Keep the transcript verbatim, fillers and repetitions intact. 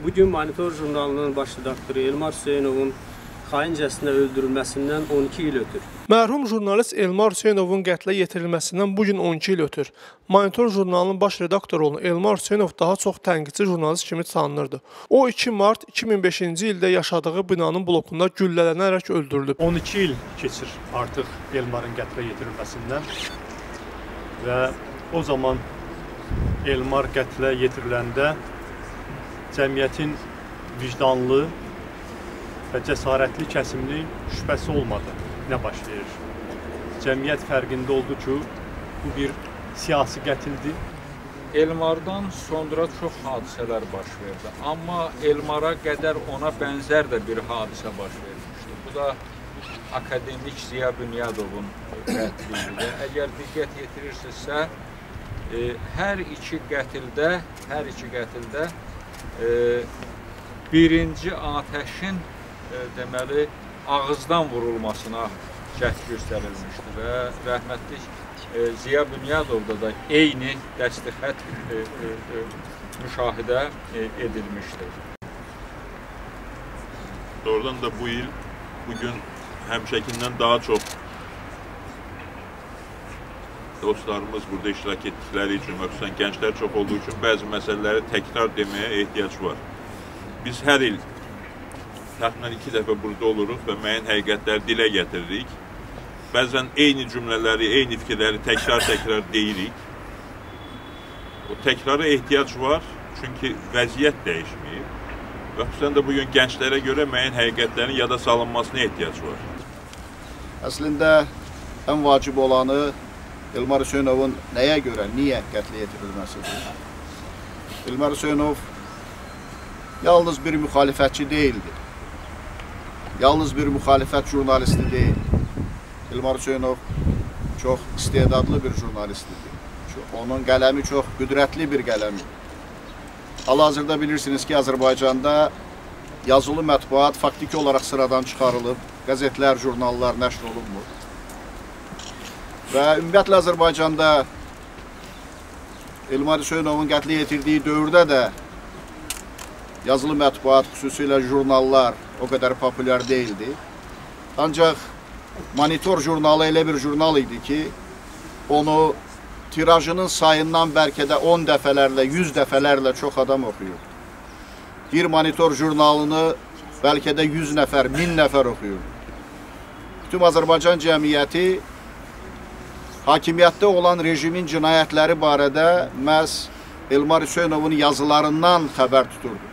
Bugün Monitor jurnalının baş redaktoru Elmar Hüseynovun xaincəsinə öldürülməsindən on iki il ötür. Mərhum jurnalist Elmar Hüseynovun qətlə yetirilməsindən bugün on iki il ötür. Monitor jurnalının baş redaktoru olan Elmar Hüseynov daha çox tənqidçi jurnalist kimi tanınırdı. O iki mart iki min beşinci ildə yaşadığı binanın blokunda güllələnərək öldürülüb. on iki il keçir artıq Elmarın qətlə yetirilməsindən və o zaman Elmar qətlə yetiriləndə cəmiyyətin vicdanlı və cəsarətli kəsiminin şübhəsi olmadı nə baş verir. Cəmiyyət fərqində oldu ki, bu bir siyasi qətildir. Elmardan sonra çox hadisələr baş verdi. Amma Elmara qədər ona bənzər də bir hadisə baş vermişdi. Bu da akademik Ziya Bünyadovun qətliydi. Əgər diqqət yetirirsinizsə, e, hər iki qətildə, hər iki qətildə e, birinci atəşin e, deməli, ağızdan vurulmasına cəhd göstərilmişdir və rəhmətlik e, Ziya Bünyadovda da eyni dəstixət e, e, e, müşahidə e, edilmişdir. Doğrudan da bu il, bugün həmişəkindən daha çox dostlarımız burada iştirak etdikləri üçün, xüsusən gənclər çox olduğu üçün bəzi məsələləri təkrar deməyə ehtiyac var. Biz hər il təxminən iki dəfə burada oluruq və müəyyən həqiqətləri dilə gətiririk. Bəzən eyni cümlələri, eyni fikirləri təkrar-təkrar deyirik. O təkrara ehtiyac var, çünki vəziyyət dəyişməyib. Və xüsusən də bugün gənclərə görə müəyyən həqiqətlərin yada salınmasına ehtiyac var. Əslində, ən vacib olanı Elmar Hüseynovun nəyə görə, niyə qətlə yetirilməsidir? Elmar Hüseynov yalnız bir müxalifətçi deyildi. Yalnız bir müxalifət jurnalisti deyil. Elmar Hüseynov çox istedadlı bir jurnalistidir. Onun qələmi çox qüdrətli bir qələmi. Hal-hazırda bilirsiniz ki, Azərbaycanda yazılı mətbuat faktiki olaraq sıradan çıxarılıb, qəzetlər, jurnallar nəşr olunmur. Və ümumiyyətlə Azərbaycanda Elmar Hüseynovun qətlə yetirdiyi dövrdə də yazılı mətbuat, xüsusilə jurnallar o qədər populyar deyildi. Ancaq Monitor jurnalı elə bir jurnal idi ki, onu tirajının sayından bəlkə də on dəfələrlə, yüz dəfələrlə çox adam oxuyurdu. Bir Monitor jurnalını bəlkə də yüz nəfər, min nəfər oxuyurdu. Bütün Azərbaycan cəmiyyəti hakimiyyətdə olan rejimin cinayətləri barədə məhz Elmar Hüseynovun yazılarından xəbər tuturdu.